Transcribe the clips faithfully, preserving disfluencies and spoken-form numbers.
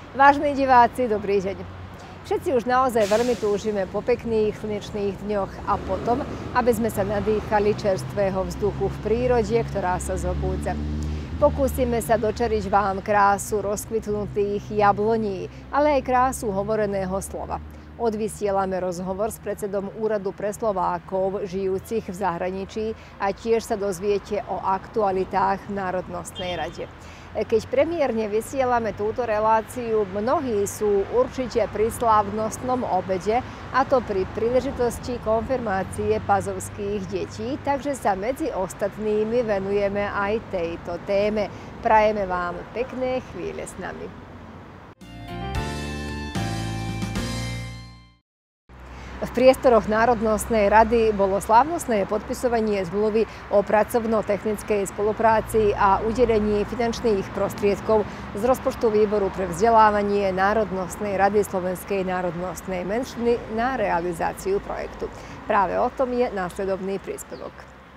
Vážení diváci, dobrý deň. Všetci už naozaj veľmi túžime po pekných slnečných dňoch a potom, aby sme sa nadýchali čerstvého vzduchu v prírode, ktorá sa zobúdza. Pokúsime sa dočariť vám krásu rozkvitnutých jabloní, ale aj krásu hovoreného slova. Odvysielame rozhovor s predsedom Úradu pre Slovákov žijúcich v zahraničí a tiež sa dozviete o aktualitách v Národnostnej rade. Keď premiérne vysielame túto reláciu, mnohí sú určite pri slávnostnom obede, a to pri príležitosti konfirmácie pazovských detí, takže sa medzi ostatnými venujeme aj tejto téme. Prajeme vám pekné chvíle s nami. V priestoroch Národnostnej rady bolo slávnostné podpisovanie zmluvy o pracovno-technickej spolupráci a udelení finančných prostriedkov z rozpočtu Výboru pre vzdelávanie Národnostnej rady Slovenskej národnostnej menšiny na realizáciu projektu. Práve o tom je následovný príspevok.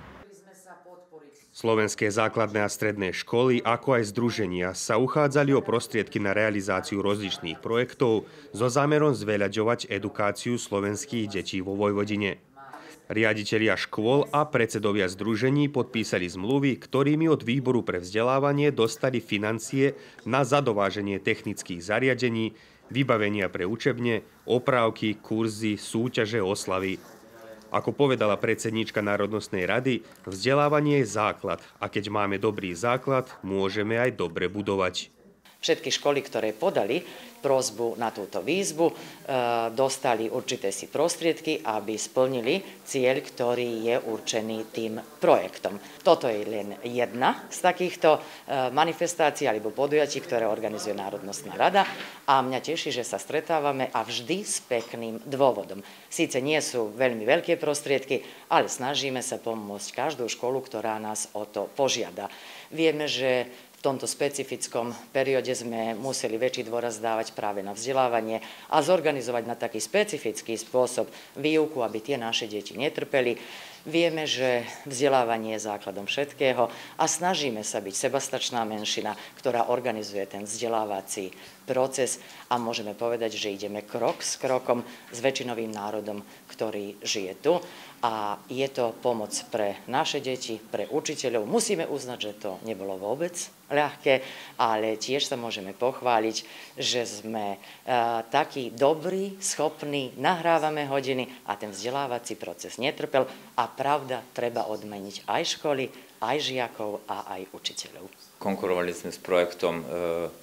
Slovenské základné a stredné školy, ako aj združenia sa uchádzali o prostriedky na realizáciu rozličných projektov so zámerom zveľaďovať edukáciu slovenských detí vo Vojvodine. Riaditelia škôl a predsedovia združení podpísali zmluvy, ktorými od Výboru pre vzdelávanie dostali financie na zadováženie technických zariadení, vybavenia pre učebne, oprávky, kurzy, súťaže, oslavy. Ako povedala predsedníčka Národnostnej rady, vzdelávanie je základ a keď máme dobrý základ, môžeme aj dobre budovať. Všetky školy, ktoré podali prosbu na túto výzvu, dostali určité si prostriedky, aby splnili cieľ, ktorý je určený tým projektom. Toto je len jedna z takýchto manifestácií alebo podujatí, ktoré organizuje Národnostná rada a mňa teší, že sa stretávame a vždy s pekným dôvodom. Síce nie sú veľmi veľké prostriedky, ale snažíme sa pomôcť každú školu, ktorá nás o to požiada. Vieme, že v tomto specifickom perióde sme museli väčší dôraz dávať práve na vzdelávanie a zorganizovať na taký specifický spôsob výuku, aby tie naše deti netrpeli. Vieme, že vzdelávanie je základom všetkého a snažíme sa byť sebastačná menšina, ktorá organizuje ten vzdelávací proces a môžeme povedať, že ideme krok s krokom s väčšinovým národom, ktorý žije tu. A je to pomoc pre naše deti, pre učiteľov. Musíme uznať, že to nebolo vôbec ľahké, ale tiež sa môžeme pochváliť, že sme uh, takí dobrí, schopní, nahrávame hodiny a ten vzdelávací proces netrpel. A pravda, treba odmeniť aj školy, aj žiakov a aj učiteľov. Konkurovali sme s projektom e,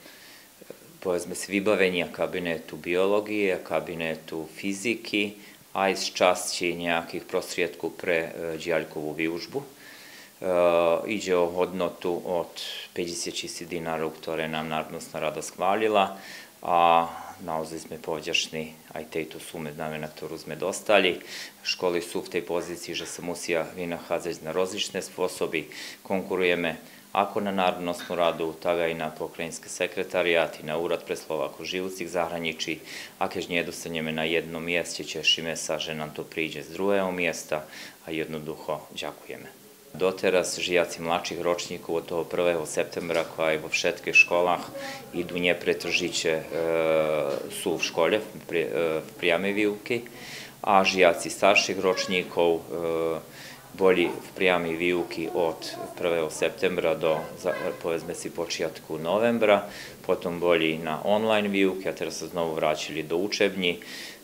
povedzme si vybavenia kabinetu biológie, kabinetu fyziky, aj z časti nejakých prostriedkov pre e, diaľkovú výučbu. E, ide o hodnotu od päťdesiat tisíc dinárov, ktoré nám Národnostná rada schválila a naozaj sme povďační aj tejto sume, znamená, ktorú sme dostali. Školy sú v tej pozícii, že sa musia vynachádzať na rozličné spôsoby. Konkurujeme ako na Národnostnú radu, tak aj na pokrajinské sekretariáty, na Úrad pre Slovákov žijúcich v zahraničí. A keď nedostaneme na jednom mieste, tešíme sa, že nám to príde z druhého miesta a jednoducho ďakujeme. Doteraz žiaci mladších ročníkov od toho prvého septembra, ako aj vo všetkých školách, idú nepretržite, e, sú v škole v, pri, e, v priamej výuky a žiaci starších ročníkov e, boli v priamej výuky od prvého septembra do, povedzme si, počiatku novembra, potom boli na online výuke a teraz sa znovu vrátili do učební. E,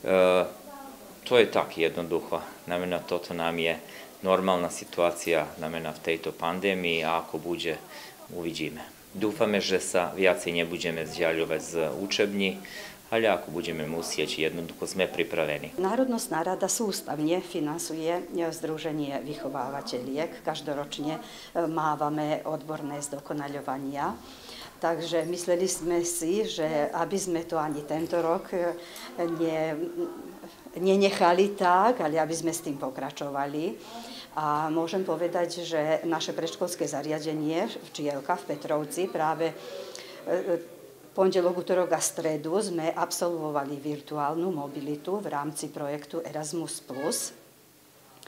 to je tak jednoducho, znamená, toto nám je normálna situácia, znamená v tejto pandémii a ako bude, uvidíme. Dúfame, že sa viacej nebudeme vzdiaľovať z učební, ale ako budeme musieť, jednoducho sme pripravení. Národnostná rada sústavne finansuje Združenie vychovávateľiek. Každoročne mávame odborné zdokonaľovania. Takže mysleli sme si, že aby sme to ani tento rok ne, nenechali tak, ale aby sme s tým pokračovali. A môžem povedať, že naše predškolské zariadenie Včielka v Petrovci práve pondelok, utorok a stredu sme absolvovali virtuálnu mobilitu v rámci projektu Erasmus plus.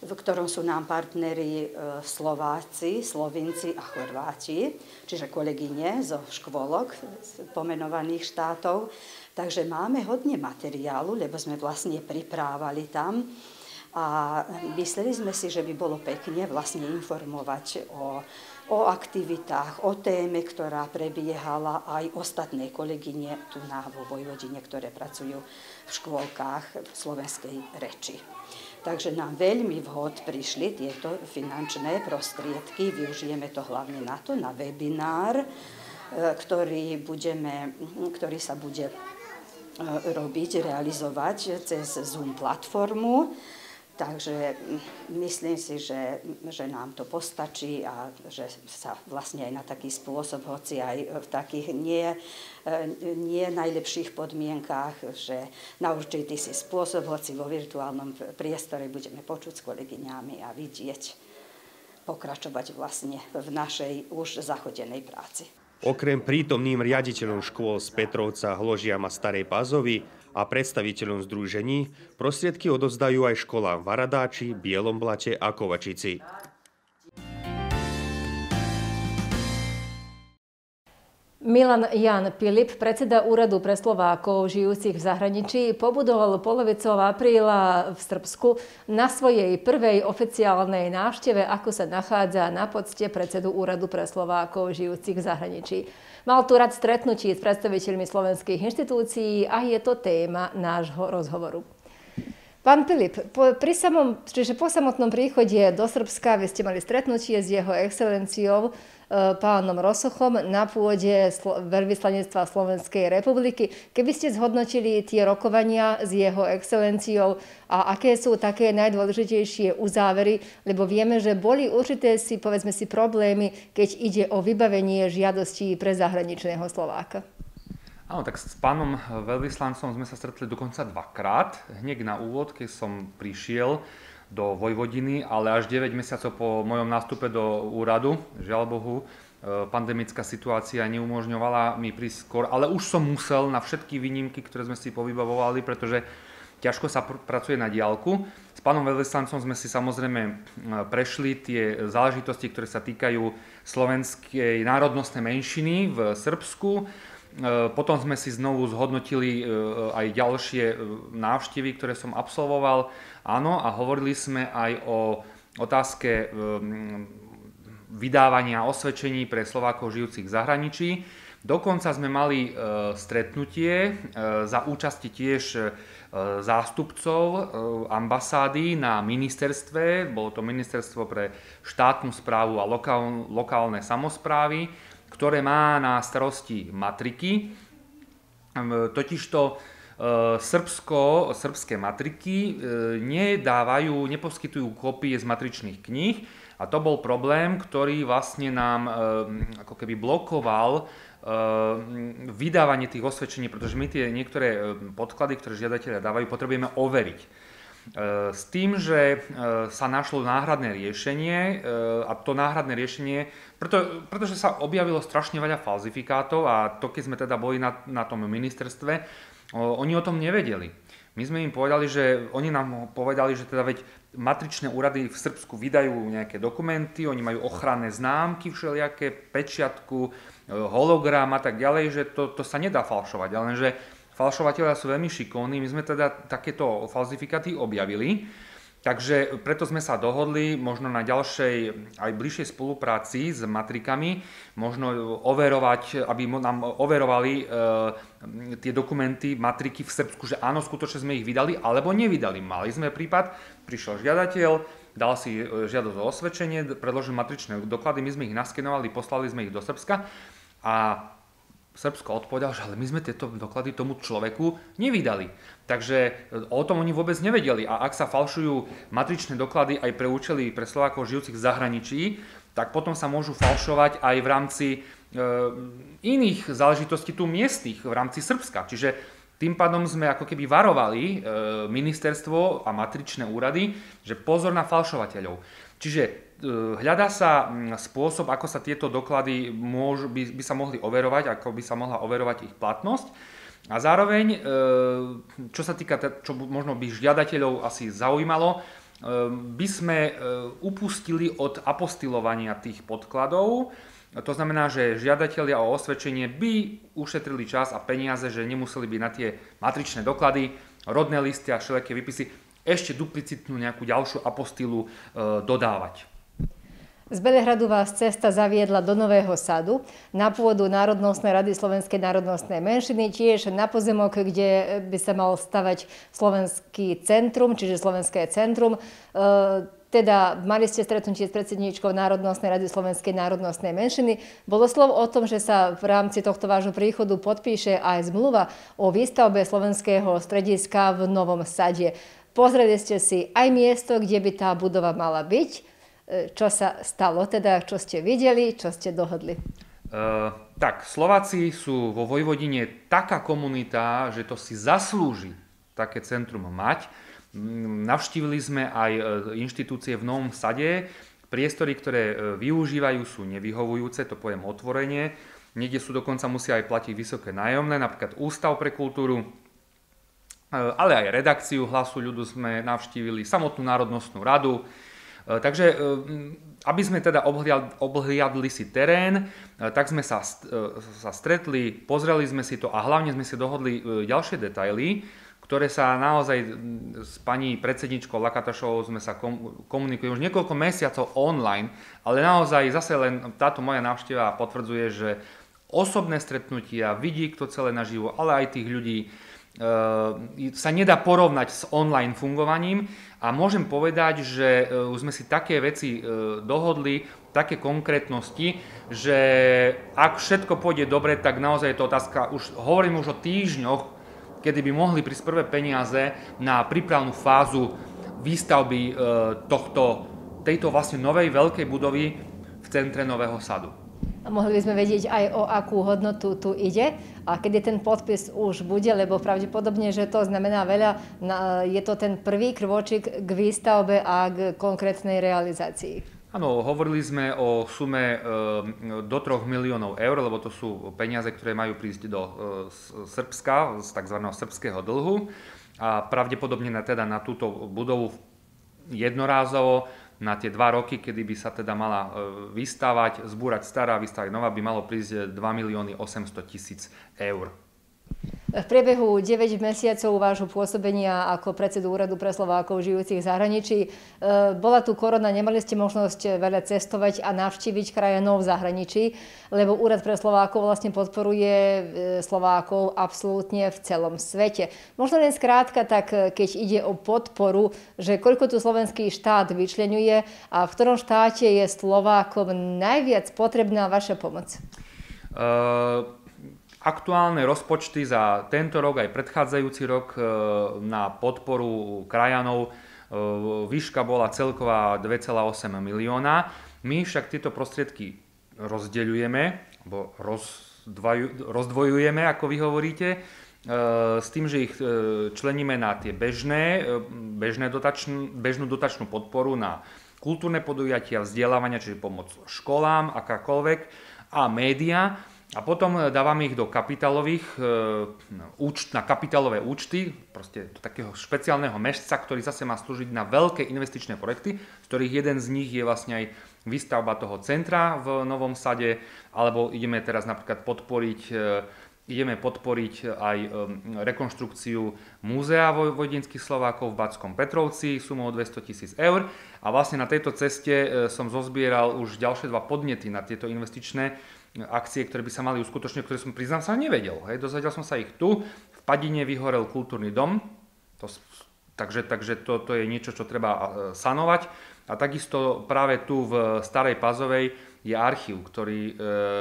v ktorom sú nám partneri Slováci, Slovinci a Chorváti, čiže kolegyne zo škôlok pomenovaných štátov. Takže máme hodne materiálu, lebo sme vlastne priprávali tam a mysleli sme si, že by bolo pekne vlastne informovať o, o aktivitách, o téme, ktorá prebiehala aj ostatné kolegyne tu na vo Vojvodine, ktoré pracujú v škôlkách slovenskej reči. Takže nám veľmi vhod prišli tieto finančné prostriedky, využijeme to hlavne na to, na webinár, ktorý, budeme, ktorý sa bude robiť, realizovať cez Zoom platformu. Takže myslím si, že, že nám to postačí a že sa vlastne aj na taký spôsob, hoci aj v takých nie, nie najlepších podmienkách, že na určitý si spôsob, hoci vo virtuálnom priestore budeme počuť s kolegyňami a vidieť, pokračovať vlastne v našej už zachodenej práci. Okrem prítomným riaditeľom škôl z Petrovca, Hložiam a Starej Pazovi a predstaviteľom združení prostriedky odovzdajú aj školám v Aradáči, Bielom Blate a Kovačici. Milan Jan Pilip, predseda Úradu pre Slovákov žijúcich v zahraničí, pobudoval polovicou apríla v Srbsku na svojej prvej oficiálnej návšteve, ako sa nachádza na pocte predsedu Úradu pre Slovákov žijúcich v zahraničí. Mal tu rad stretnutí s predstaviteľmi slovenských inštitúcií a je to téma nášho rozhovoru. Pán Pilip, po, pri samom, čiže po samotnom príchode do Srbska vy ste mali stretnutie s jeho excelenciou pánom Rosochom na pôde veľvyslanectva Slovenskej republiky. Keby ste zhodnotili tie rokovania s jeho excelenciou a aké sú také najdôležitejšie uzávery, lebo vieme, že boli určité si, povedzme si, problémy, keď ide o vybavenie žiadostí pre zahraničného Slováka. Áno, tak s pánom veľvyslancom sme sa stretli dokonca dvakrát. Hneď na úvod, keď som prišiel do Vojvodiny, ale až deväť mesiacov po mojom nástupe do úradu. Žiaľ Bohu, pandemická situácia neumožňovala mi prísť skôr, ale už som musel na všetky výnimky, ktoré sme si povybavovali, pretože ťažko sa pr- pracuje na diaľku. S pánom veľvyslancom sme si samozrejme prešli tie záležitosti, ktoré sa týkajú slovenskej národnostnej menšiny v Srbsku. Potom sme si znovu zhodnotili aj ďalšie návštevy, ktoré som absolvoval. Áno, a hovorili sme aj o otázke vydávania osvedčení pre Slovákov žijúcich v zahraničí. Dokonca sme mali stretnutie za účasti tiež zástupcov ambasády na ministerstve. Bolo to ministerstvo pre štátnu správu a lokál, lokálne samosprávy, ktoré má na starosti matriky. Totižto Srbsko, srbské matriky nedávajú, neposkytujú kópie z matričných kníh a to bol problém, ktorý vlastne nám ako keby blokoval vydávanie tých osvedčení, pretože my tie niektoré podklady, ktoré žiadatelia dávajú, potrebujeme overiť. S tým, že sa našlo náhradné riešenie a to náhradné riešenie, preto, pretože sa objavilo strašne veľa falzifikátov a to, keď sme teda boli na, na tom ministerstve, oni o tom nevedeli. My sme im povedali, že oni nám povedali, že teda veď matričné úrady v Srbsku vydajú nejaké dokumenty, oni majú ochranné známky všelijaké, pečiatku, hologram a tak ďalej, že to, to sa nedá falšovať, ale že falšovatelia sú veľmi šikovní, my sme teda takéto falzifikáty objavili, takže preto sme sa dohodli možno na ďalšej aj bližšej spolupráci s matrikami, možno overovať, aby nám overovali e, tie dokumenty matriky v Srbsku, že áno, skutočne sme ich vydali, alebo nevydali. Mali sme prípad, prišiel žiadateľ, dal si žiadosť o osvedčenie, predložil matričné doklady, my sme ich naskenovali, poslali sme ich do Srbska a Srbsko odpovedal, že ale my sme tieto doklady tomu človeku nevydali. Takže o tom oni vôbec nevedeli. A ak sa falšujú matričné doklady aj pre účely pre Slovákov žijúcich v zahraničí, tak potom sa môžu falšovať aj v rámci e, iných záležitostí tu miestnych, v rámci Srbska. Čiže tým pádom sme ako keby varovali e, ministerstvo a matričné úrady, že pozor na falšovateľov. Čiže hľadá sa spôsob, ako sa tieto doklady môžu, by, by sa mohli overovať, ako by sa mohla overovať ich platnosť. A zároveň, čo sa týka, čo možno by žiadateľov asi zaujímalo, by sme upustili od apostilovania tých podkladov. To znamená, že žiadatelia o osvedčenie by ušetrili čas a peniaze, že nemuseli by na tie matričné doklady, rodné listy a všelijaké výpisy ešte duplicitnú nejakú ďalšiu apostilu dodávať. Z Belehradu vás cesta zaviedla do Nového Sadu, na pôdu Národnostnej rady Slovenskej národnostnej menšiny, tiež na pozemok, kde by sa mal stavať Slovenský centrum, čiže Slovenské centrum. Teda mali ste stretnutie s predsedníčkou Národnostnej rady Slovenskej národnostnej menšiny. Bolo slov o tom, že sa v rámci tohto vášho príchodu podpíše aj zmluva o výstavbe slovenského strediska v Novom Sade. Pozreli ste si aj miesto, kde by tá budova mala byť. Čo sa stalo, teda čo ste videli, čo ste dohodli? Uh, tak, Slováci sú vo Vojvodine taká komunita, že to si zaslúži také centrum mať. Navštívili sme aj inštitúcie v Novom Sade. Priestory, ktoré využívajú, sú nevyhovujúce, to poviem otvorene. Niekde sú dokonca musia aj platiť vysoké nájomné, napríklad Ústav pre kultúru, ale aj redakciu Hlasu ľudu sme navštívili, samotnú Národnostnú radu. Takže, aby sme teda obhliadli si terén, tak sme sa, sa stretli, pozreli sme si to a hlavne sme si dohodli ďalšie detaily, ktoré sa naozaj s pani predsedničkou Lakatašovou sme sa komunikujeme už niekoľko mesiacov online, ale naozaj zase len táto moja návšteva potvrdzuje, že osobné stretnutia, vidí kto celé naživo, ale aj tých ľudí sa nedá porovnať s online fungovaním a môžem povedať, že už sme si také veci dohodli, také konkrétnosti, že ak všetko pôjde dobre, tak naozaj je to otázka, už hovorím už o týždňoch, kedy by mohli prísť prvé peniaze na prípravnú fázu výstavby tohto, tejto vlastne novej veľkej budovy v centre Nového Sadu. A mohli by sme vedieť aj o akú hodnotu tu ide a kedy ten podpis už bude, lebo pravdepodobne, že to znamená veľa, je to ten prvý krôčik k výstavbe a k konkrétnej realizácii. Áno, hovorili sme o sume do troch miliónov eur, lebo to sú peniaze, ktoré majú prísť do Srbska, z tzv. Srbského dlhu a pravdepodobne na, teda na túto budovu jednorázovo na tie dva roky, kedy by sa teda mala vystavať, zbúrať stará, vystavať nová, by malo prísť dva milióny osemsto tisíc eur. V priebehu deväť mesiacov vášho pôsobenia ako predsedu Úradu pre Slovákov žijúcich v zahraničí bola tu korona, nemali ste možnosť veľa cestovať a navštíviť krajanov v zahraničí, lebo Úrad pre Slovákov vlastne podporuje Slovákov absolútne v celom svete. Možno len skrátka, tak keď ide o podporu, že koľko tu slovenský štát vyčleňuje a v ktorom štáte je Slovákom najviac potrebná vaša pomoc? Uh... Aktuálne rozpočty za tento rok aj predchádzajúci rok na podporu krajanov výška bola celková dva celé osem milióna. My však tieto prostriedky rozdeľujeme, alebo rozdvojujeme, ako vy hovoríte, s tým, že ich členíme na tie bežné, bežné dotačn, bežnú dotačnú podporu na kultúrne podujatia, vzdelávania, čiže pomoc školám, akákoľvek, a média. A potom dávame ich do kapitálových účt, na kapitálové účty, proste do takého špeciálneho mešca, ktorý zase má slúžiť na veľké investičné projekty, z ktorých jeden z nich je vlastne aj výstavba toho centra v Novom Sade, alebo ideme teraz napríklad podporiť, ideme podporiť aj rekonštrukciu múzea vojvodinských Slovákov v Batskom Petrovci sumou dvesto tisíc eur. A vlastne na tejto ceste som zozbieral už ďalšie dva podnety na tieto investičné akcie, ktoré by sa mali uskutočniť, ktoré som, priznám sa, nevedel. Hej. Dozvedel som sa ich tu. V Padine vyhorel kultúrny dom, to, takže, takže to, to je niečo, čo treba sanovať. A takisto práve tu v Starej Pazovej je archív, ktorý e,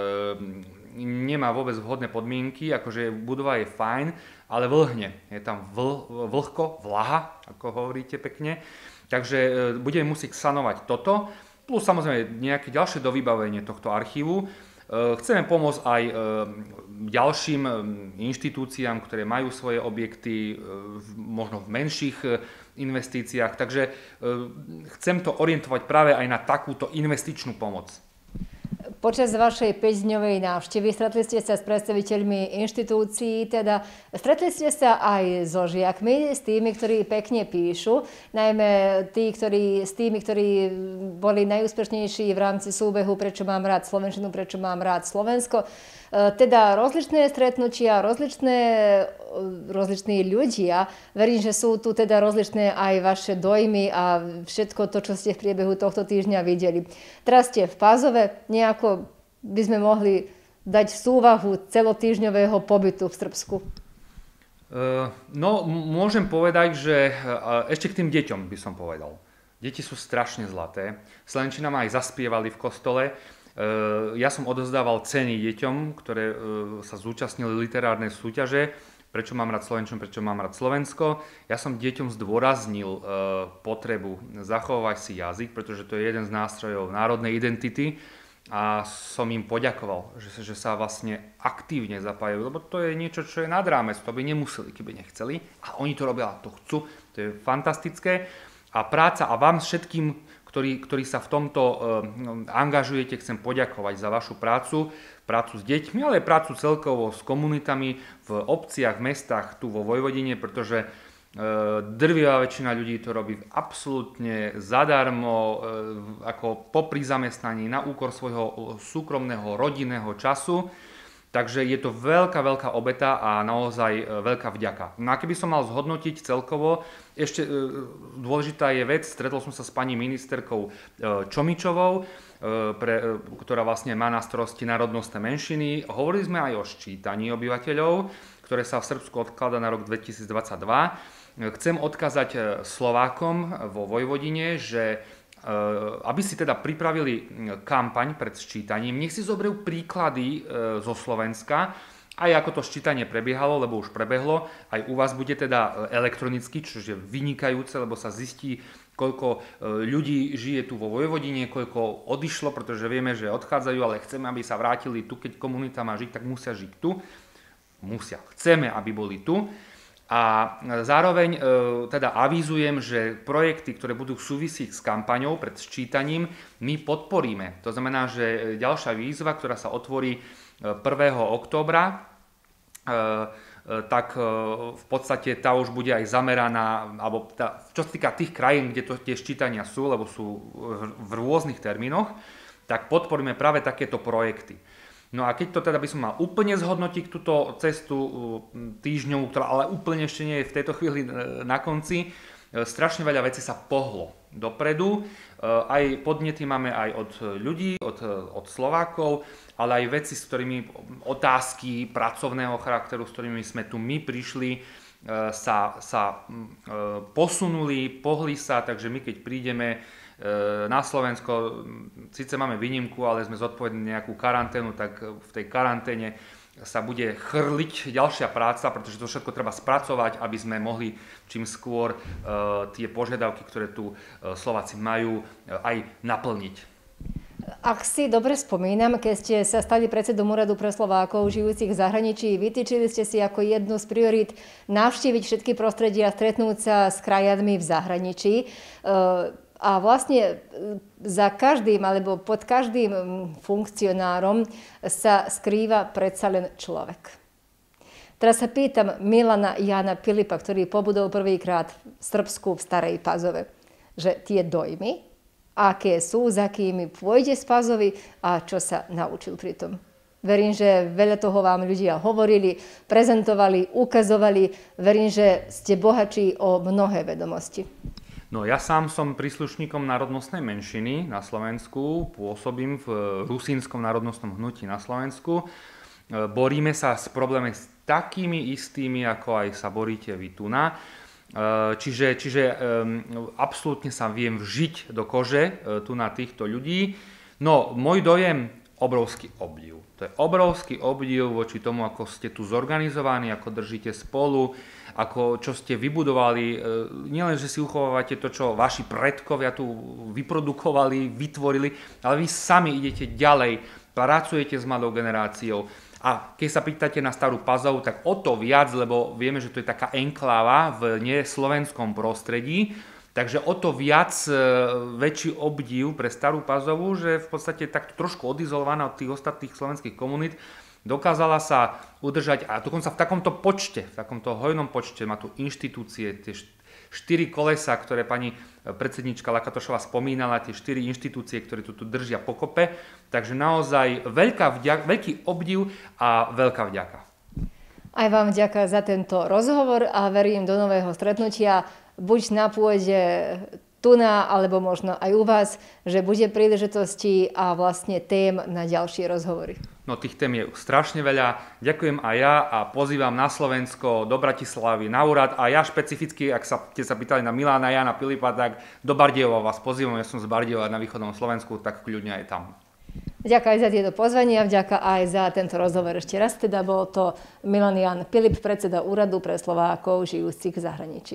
nemá vôbec vhodné podmienky, akože budova je fajn, ale vlhne. Je tam vl, vlhko, vlaha, ako hovoríte pekne. Takže e, budeme musieť sanovať toto, plus samozrejme nejaké ďalšie dovybavenie tohto archívu. Chceme pomôcť aj ďalším inštitúciám, ktoré majú svoje objekty, možno v menších investíciách. Takže chcem to orientovať práve aj na takúto investičnú pomoc. Počas vašej päťdňovej návštevy stretli ste sa s predstaviteľmi inštitúcií, teda stretli ste sa aj so žiakmi, s tými, ktorí pekne píšu, najmä tí, ktorí, s tými, ktorí boli najúspešnejší v rámci súbehu Prečo mám rád slovenčinu, prečo mám rád Slovensko. Teda rozličné stretnutia, rozličné, rozliční ľudia. Verím, že sú tu teda rozličné aj vaše dojmy a všetko to, čo ste v priebehu tohto týždňa videli. Teraz ste v Pázove, nejako by sme mohli dať súvahu celotýždňového pobytu v Srbsku? No, môžem povedať, že ešte k tým deťom by som povedal. Deti sú strašne zlaté. Slovenčina ma aj zaspievali v kostole. Ja som odozdával ceny deťom, ktoré sa zúčastnili literárnej súťaže. Prečo mám rád slovenčinu, prečo mám rád Slovensko. Ja som deťom zdôraznil potrebu zachovať si jazyk, pretože to je jeden z nástrojov národnej identity. A som im poďakoval, že, že sa vlastne aktívne zapájajú, lebo to je niečo, čo je nad rámec, to by nemuseli, keby nechceli. A oni to robia, to chcú, to je fantastické. A práca, a vám všetkým, ktorí, ktorí sa v tomto uh, angažujete, chcem poďakovať za vašu prácu, prácu s deťmi, ale aj prácu celkovo s komunitami v obciach, v mestách, tu vo Vojvodine, pretože drvivá väčšina ľudí to robí absolútne zadarmo, ako popri zamestnaní, na úkor svojho súkromného rodinného času. Takže je to veľká, veľká obeta a naozaj veľká vďaka. No a keby som mal zhodnotiť celkovo, ešte dôležitá je vec, stretol som sa s pani ministerkou Čomičovou, pre, ktorá vlastne má na starosti národnostné menšiny. Hovorili sme aj o ščítaní obyvateľov, ktoré sa v Srbsku odkladá na rok dvetisícdvadsaťdva. Chcem odkázať Slovákom vo Vojvodine, že aby si teda pripravili kampaň pred ščítaním, nech si zoberú príklady zo Slovenska, aj ako to ščítanie prebiehalo, lebo už prebehlo, aj u vás bude teda elektronicky, čo je vynikajúce, lebo sa zistí, koľko ľudí žije tu vo Vojvodine, koľko odišlo, pretože vieme, že odchádzajú, ale chceme, aby sa vrátili tu, keď komunita má žiť, tak musia žiť tu. Musia. Chceme, aby boli tu. A zároveň e, teda avízujem, že projekty, ktoré budú súvisieť s kampaňou pred sčítaním, my podporíme. To znamená, že ďalšia výzva, ktorá sa otvorí prvého októbra, e, e, tak e, v podstate tá už bude aj zameraná, alebo tá, čo sa týka tých krajín, kde to, tie ščítania sú, lebo sú v rôznych termínoch, tak podporíme práve takéto projekty. No a keď to teda by som mal úplne zhodnotiť túto cestu týždňovú, ktorá ale úplne ešte nie je v tejto chvíli na konci, strašne veľa vecí sa pohlo dopredu. Aj podnety máme aj od ľudí, od, od Slovákov, ale aj veci, s ktorými otázky pracovného charakteru, s ktorými sme tu my prišli, sa, sa posunuli, pohli sa, takže my keď prídeme na Slovensko, síce máme výnimku, ale sme zodpovední nejakú karanténu, tak v tej karanténe sa bude chrliť ďalšia práca, pretože to všetko treba spracovať, aby sme mohli čím skôr uh, tie požiadavky, ktoré tu uh, Slováci majú, uh, aj naplniť. Ak si dobre spomínam, keď ste sa stali predsedom Úradu pre Slovákov žijúcich v zahraničí, vytýčili ste si ako jednu z priorít navštíviť všetky prostredia, stretnúť sa s krajadmi v zahraničí. Uh, A vlastne za každým alebo pod každým funkcionárom sa skrýva predsa len človek. Teraz sa pýtam Milana Jana Pilipa, ktorý pobudol prvýkrát v Srbsku v Starej Pazove, že tie dojmy, aké sú, za kými pôjde z Pazovy a čo sa naučil pri tom. Verím, že veľa toho vám ľudia hovorili, prezentovali, ukazovali. Verím, že ste bohatší o mnohé vedomosti. No ja sám som príslušníkom národnostnej menšiny na Slovensku, pôsobím v Rusínskom národnostnom hnutí na Slovensku. Boríme sa s problémami s takými istými, ako aj sa boríte vy tu na. Čiže, čiže absolútne sa viem vžiť do kože tu na týchto ľudí. No, môj dojem, obrovský obdiv. To je obrovský obdiv voči tomu, ako ste tu zorganizovaní, ako držíte spolu, ako čo ste vybudovali. Nielen, že si uchovávate to, čo vaši predkovia tu vyprodukovali, vytvorili, ale vy sami idete ďalej, pracujete s mladou generáciou. A keď sa pýtate na Starú Pazovu, tak o to viac, lebo vieme, že to je taká enkláva v neslovenskom prostredí, Takže o to viac väčší obdiv pre Starú Pazovu, že v podstate takto trošku odizolovaná od tých ostatných slovenských komunít dokázala sa udržať a dokonca v takomto počte, v takomto hojnom počte, má tu inštitúcie, tie štyri kolesa, ktoré pani predsednička Lakatošová spomínala, tie štyri inštitúcie, ktoré tu, tu držia pokope. Takže naozaj veľká vďaka, veľký obdiv a veľká vďaka. Aj vám vďaka za tento rozhovor a verím do nového stretnutia, buď na pôde tu na, alebo možno aj u vás, že bude príležitosti a vlastne tém na ďalšie rozhovory. No tých tém je strašne veľa. Ďakujem aj ja a pozývam na Slovensko, do Bratislavy, na úrad a ja špecificky, ak sa, ste sa pýtali na Milána, Jana, Filipa, tak do Bardejova vás pozývam, ja som z Bardejova na východnom Slovensku, tak kľudne aj tam. Vďaka aj za tieto pozvania, vďaka aj za tento rozhovor ešte raz. Teda bol to Milan Jan Pilip, predseda úradu pre Slovákov žijúcich v zahraničí.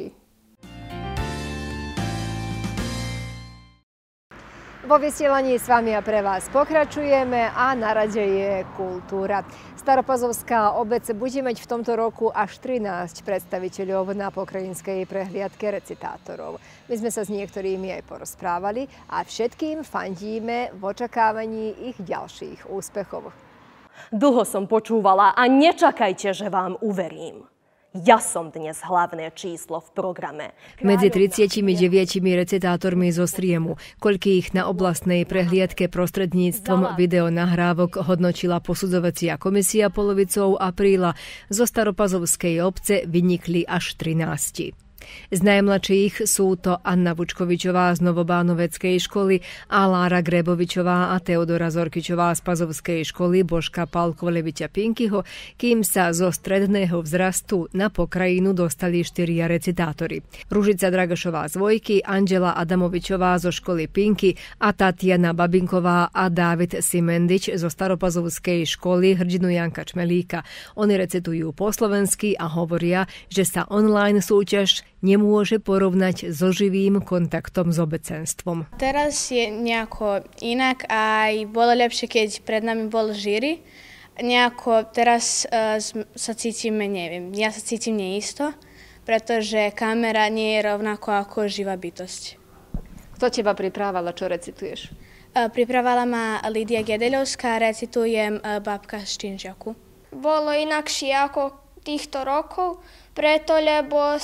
Vo vysielaní s vami a pre vás pokračujeme a na rade je kultúra. Staropazovská obec bude mať v tomto roku až trinásť predstaviteľov na pokrajinskej prehliadke recitátorov. My sme sa s niektorými aj porozprávali a všetkým fandíme v očakávaní ich ďalších úspechov. Dlho som počúvala a nečakajte, že vám uverím. Ja som dnes hlavné číslo v programe. Medzi tridsiatimi deviatimi recitátormi zo Sriemu, koľkých na oblastnej prehliadke prostredníctvom videonahrávok hodnotila posudzovacia komisia polovicou apríla, zo Staropazovskej obce vynikli až trinásti. Z najmladších sú to Anna Vučkovičová z Novobánoveckej školy a Lára Grebovičová a Teodora Zorkičová z Pazovskej školy Božka Palkoleviča Pinkyho, kým sa zo stredného vzrastu na pokrajinu dostali štyria recitátori. Ružica Dragošová z Vojky, Anžela Adamovičová zo školy Pinky a Tatiana Babinková a Dávid Simendič zo Staropazovskej školy Hrdinu Janka Čmelíka. Oni recitujú po slovensky a hovoria, že sa online súťaž nemôže porovnať so živým kontaktom s obecenstvom. Teraz je nejako inak a aj bolo lepšie, keď pred nami bol žíri. Nejako teraz uh, sa cítime, neviem, ja sa cítim neisto, pretože kamera nie je rovnako ako živá bytosť. Kto teba pripravovala, čo recituješ? Uh, pripravovala ma Lídia Gedeľovská, recitujem uh, Babka z Činžiaku. Bolo inakšie ako týchto rokov, preto lebo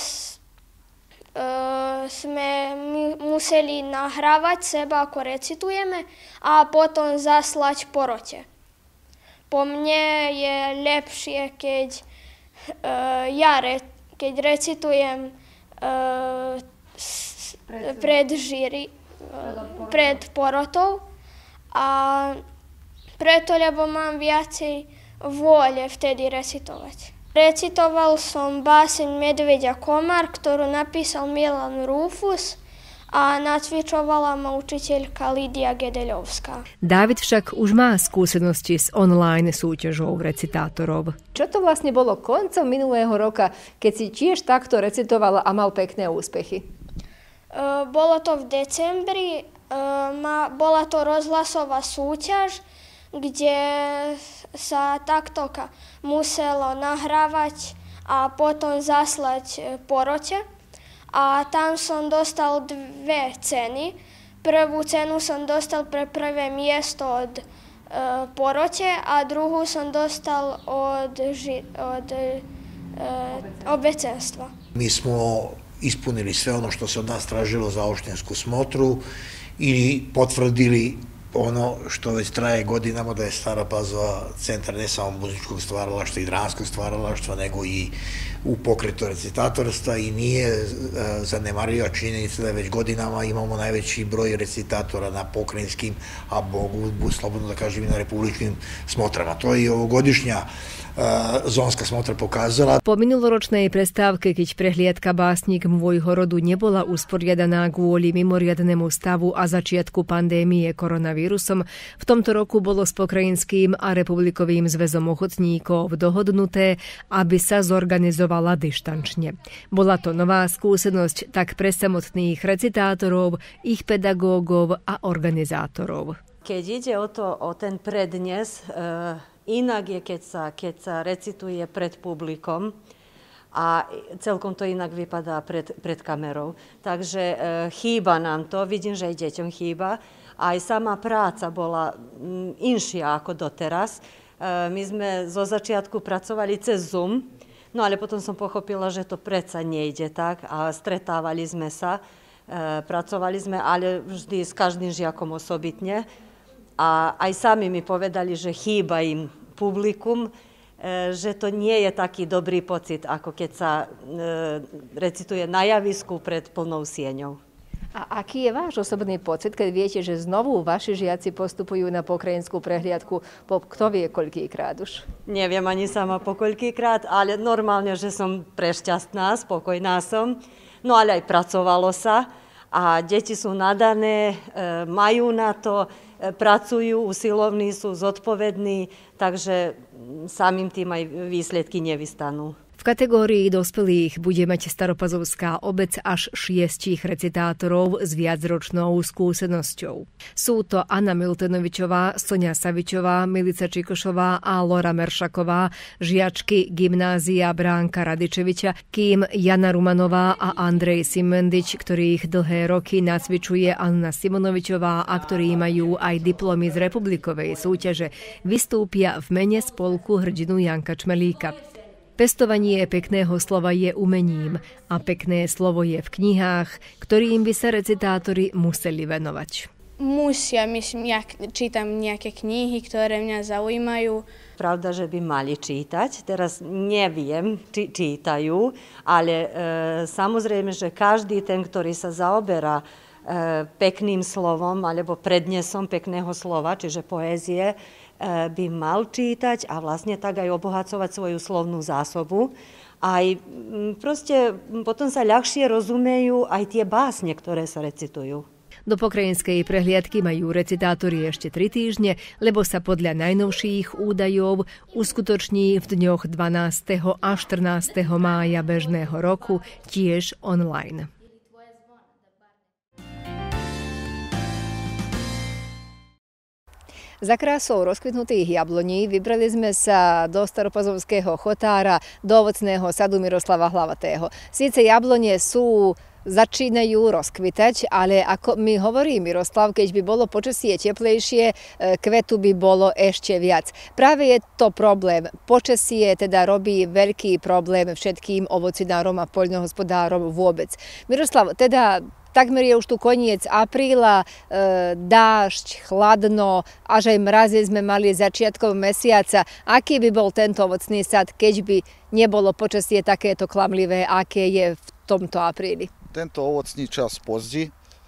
Uh, sme museli nahrávať seba, ako recitujeme a potom zaslať porote. Po mne je lepšie, keď uh, ja re, keď recitujem uh, s, pred žíri, uh, pred porotou a preto, lebo mám viacej vôle vtedy recitovať. Recitoval som báseň Medveďa komár, ktorú napísal Milan Rufus a nacvičovala ma učiteľka Lídia Gedeľovská. Dávid však už má skúsenosti s online súťažou recitátorov. Čo to vlastne bolo koncom minulého roka, keď si tiež takto recitovala a mal pekné úspechy? Uh, bolo to v decembri, uh, ma, bola to rozhlasová súťaž, kde sa takto muselo nahrávať a potom zaslať porote. A tam som dostal dve ceny. Prvú cenu som dostal pre prvé miesto od e, porote a druhú som dostal od, ži, od e, obecenstva. Mi smo ispunili sve ono što se od nas tražilo za oštensku smotru i potvrdili ono što već traje godinama, da je Stara Pazova centar ne samo muzičkog stvaralaštva i dramskog stvaralaštva, nego i u pokretu recitatorstva i nije zanemariva činjenica da već godinama imamo najveći broj recitatora na pokrajinskim, a mogu slobodno da kažem i na republičkim smotrama. To je i ovogodišnja zónska smotra pokazala. Po minuloročnej prestávke, keď prehliadka Básnik môjho rodu nebola usporiadaná kvôli mimoriadnemu stavu a začiatku pandémie koronavírusom, v tomto roku bolo s pokrajinským a republikovým zväzom ochotníkov dohodnuté, aby sa zorganizovala dištančne. Bola to nová skúsenosť tak pre samotných recitátorov, ich pedagógov a organizátorov. Keď ide o, to, o ten prednes, e- Inak je, keď sa, keď sa recituje pred publikom a celkom to inak vypadá pred, pred kamerou. Takže e, chýba nám to, vidím, že aj deťom chýba. Aj sama práca bola m, inšia ako doteraz. E, my sme zo začiatku pracovali cez Zoom, no ale potom som pochopila, že to predsa nejde tak a stretávali sme sa, e, pracovali sme, ale vždy s každým žiakom osobitne. A aj sami mi povedali, že chýba im publikum, že to nie je taký dobrý pocit, ako keď sa e, recituje na javisku pred plnou sieňou. A aký je váš osobný pocit, keď viete, že znovu vaši žiaci postupujú na pokrajinskú prehliadku po kto vie koľkýkrát už? Neviem ani sama po koľkýkrát, ale normálne, že som prešťastná, spokojná som. No ale aj pracovalo sa a deti sú nadané, e, majú na to, e, pracujú, usilovní sú, zodpovední, takže samým tým aj výsledky nevystanú. V kategórii dospelých bude mať Staropazovská obec až šiestich recitátorov s viacročnou skúsenosťou. Sú to Anna Miltenovičová, Sonia Savičová, Milica Čikošová a Lora Meršaková, žiačky gymnázia Bránka Radičeviča, kým Jana Rumanová a Andrej Simendič, ktorých dlhé roky nacvičuje Anna Simonovičová a ktorí majú aj diplomy z republikovej súťaže, vystúpia v mene spolku hrdinu Janka Čmelíka. Pestovanie pekného slova je umením a pekné slovo je v knihách, ktorým by sa recitátori museli venovať. Musia, myslím, ja čítam nejaké knihy, ktoré mňa zaujímajú. Pravda, že by mali čítať, teraz neviem, či čítajú, ale e, samozrejme, že každý ten, ktorý sa zaoberá e, pekným slovom alebo prednesom pekného slova, čiže poézie, by mal čítať a vlastne tak aj obohacovať svoju slovnú zásobu. Aj proste potom sa ľahšie rozumejú aj tie básne, ktoré sa recitujú. Do pokrajinskej prehliadky majú recitátori ešte tri týždne, lebo sa podľa najnovších údajov uskutoční v dňoch dvanásteho a štrnásteho mája bežného roku tiež online. Za krásou rozkvitnutých jabloní vybrali sme sa do Staropazovského chotára, do ovocného sadu Miroslava Hlavatého. Síce jablonie sú, začínajú rozkvitať, ale ako mi hovorí Miroslav, keď by bolo počasie teplejšie, kvetu by bolo ešte viac. Práve je to problém. Počasie teda robí veľký problém všetkým ovocinárom a poľnohospodárom vôbec. Miroslav, teda takmer je už tu koniec apríla, e, dážď, chladno, až aj mrazie sme mali začiatkom mesiaca. Aký by bol tento ovocný sad, keď by nebolo počasie takéto klamlivé, aké je v tomto apríli? Tento ovocný čas pozdí. E,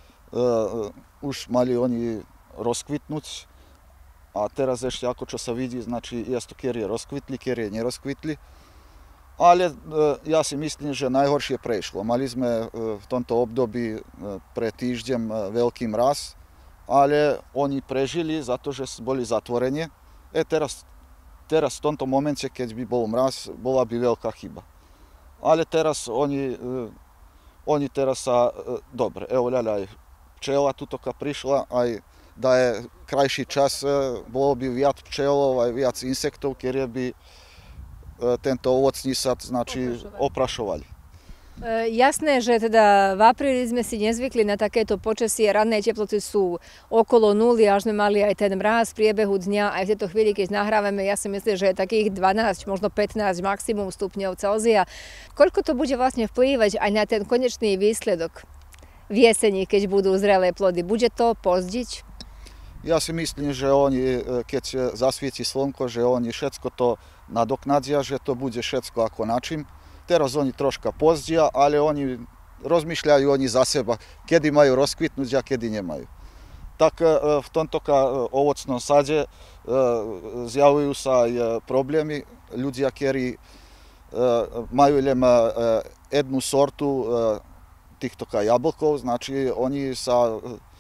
už mali oni rozkvitnúť a teraz ešte ako čo sa vidí, znači jesto kerie rozkvitli, kerie nerozkvitli. Ale ja si myslím, že najhoršie prešlo. Mali sme v tomto období pre týždeň veľký mraz, ale oni prežili za to, že boli zatvorení. E teraz, teraz v tomto momente, keď by bol mraz, bola by veľká chyba. Ale teraz oni, oni teraz sa, dobre, evo ľaľa aj pčela tutoka prišla, aj da je krajší čas, bolo by viac pčelov, aj viac insektov, ktoré by tento ovocný sad znači oprašovali. E, jasné, že teda v apríli sme si nezvykli na takéto počasie, ranné teploty sú okolo nuly, až sme mali aj ten mráz v priebehu dňa, aj v tejto chvíli, keď nahrávame, ja si myslím, že je takých dvanásť, možno pätnásť maximum stupňov Celzia. Koľko to bude vlastne vplývať aj na ten konečný výsledok v jeseni, keď budú zrelé plody? Bude to pozdiť? Ja si myslím, že oni, keď zasvieti slnko, že oni všetko to nadoknadia, že to bude všetko ako načím. Teraz oni troška pozdia, ale oni rozmýšľajú oni za seba, kedy majú rozkvitnúť a kedy nemajú. Tak v tomto ovocnom sade zjavujú sa aj problémy. Ľudia, ktorí majú len jednu sortu týchto jablkov, znači oni sa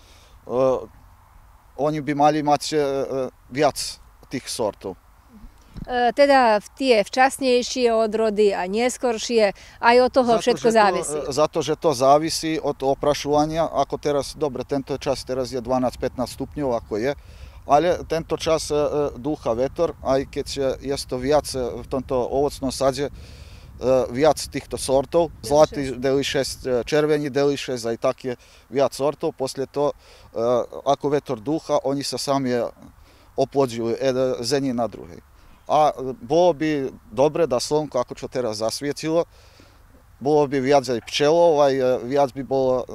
oni by mali mať viac tých sortov. E, teda tie včasnejšie odrody a neskoršie, aj od toho zato, všetko závisí. To, za to, že to závisí od oprašovania, ako teraz, dobre, tento čas teraz je dvanásť pätnásť stupňov, ako je, ale tento čas dúcha vetor, aj keď je to viac v tomto ovocnom sade, viac týchto sortov, zlatý delicious, červený delicious, aj také viac sortov. Posle to, ako vetor dúcha, oni sa sami oplodžujú z jednej na druhej. A bolo by dobre da slnko, ako čo teraz zasvietilo, bolo by viac aj pčelov, aj viac by bolo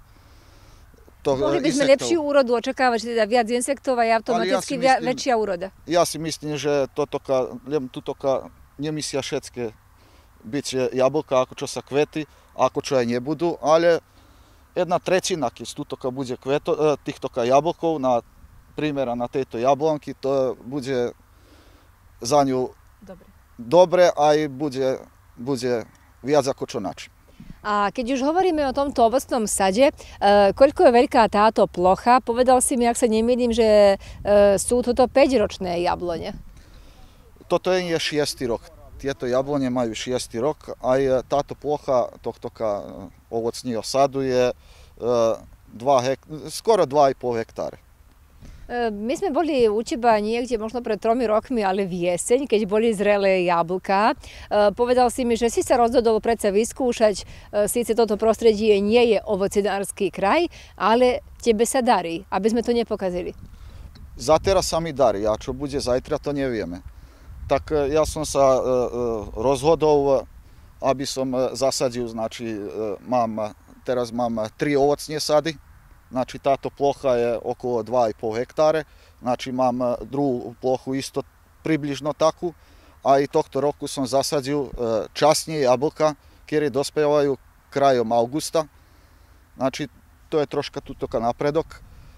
to Mohli by sme insektov. lepšiu úrodu očakávať, že teda viac insektov a automaticky ja myslím, väčšia úroda. Ja si myslím, že totoka, tutoka nemysia všetké byť jablka, ako čo sa kvety, ako čo aj nebudú, ale jedna tretina, keď tutoka bude kveto, týchtoka jablkov na primera na tejto jablonky, to bude za ňu dobre, dobre aj bude, bude viac ako čo nač. A keď už hovoríme o tomto ovocnom sade, e, koľko je veľká táto plocha? Povedal si mi, ak sa nemýlim, že e, sú toto päťročné jablone. Toto je šiestý rok. Tieto jablone majú šiestý rok. Aj táto plocha tohto ovocného sadu je e, dva hek- skoro dva i pol hektáre. My sme boli u teba niekde možno pred tromi rokmi, ale v jeseň, keď boli zrelé jablká. Povedal si mi, že si sa rozhodol predsa vyskúšať, síce toto prostredie nie je ovocinársky kraj, ale tebe sa darí, aby sme to nepokazili. Za teraz sa mi darí, a čo bude zajtra, to nevieme. Tak ja som sa rozhodol, aby som zasadil, znači mám, teraz mám tri ovocné sady. Znači táto plocha je okolo dva i pol hektáre, znači mám druhú plochu isto približno takú. A i tohto roku som zasadil časne jablka, ktoré dospievajú krajom augusta. Znači to je troška tutoka napredok.